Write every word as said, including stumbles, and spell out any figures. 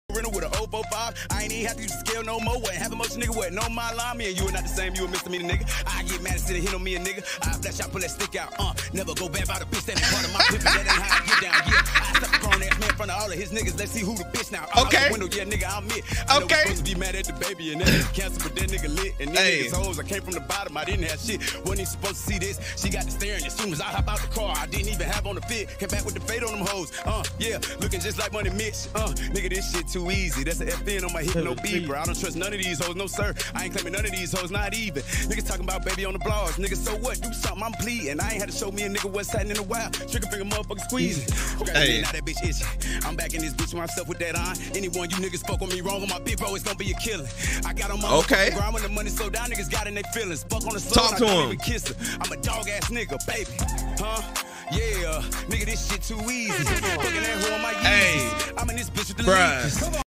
rental with an oh four five. I ain't even have to use the scale no more. What have a motion, nigga? What? No, my line, me and you are not the same. You a misdemeanor, nigga. I get mad and sit and hit on me, a nigga. I flash out, pull that stick out. Uh, never go back by the bitch. That ain't part of my pimpin'. That ain't how I get down. Yeah, I stop a grown ass man in front of all of his niggas. Let's see who the bitch now. I'm okay. Out the window, yeah, nigga, I'm it. I know okay. We're supposed to be mad at the baby and that cancer, but that nigga lit. And these hey. niggas hoes. I came from the bottom. I didn't have shit. Wasn't even supposed to see this. She got the staring. As soon as I hop out the car, I didn't even have on the fit. Came back with the fade on them hoes. Uh, yeah, looking just like Money Mitch. Uh, nigga, this shit too easy. That's an F N on my hip, no beeper. I don't trust none of these hoes, no sir. I ain't claiming none of these hoes, not even. Niggas talking about baby on the blogs. Niggas, so what? Do something, I'm pleading. I ain't had to show me a nigga what's happening in a while. Trigger finger motherfucker squeezing. Okay, hey. Now that bitch itching. I'm back in this bitch myself with that on. Anyone you niggas fuck with me wrong on my big bro, it's gonna be a killing. I got on my okay. grind when the money slow down, niggas got in their feelings. Fuck on the slow, talk to I can't him. Even kiss her. I'm a dog ass nigga, baby. Huh? Yeah, nigga, this shit too easy. Fucking that hoe on my Yeezys. I'm in this bitch with the bruh.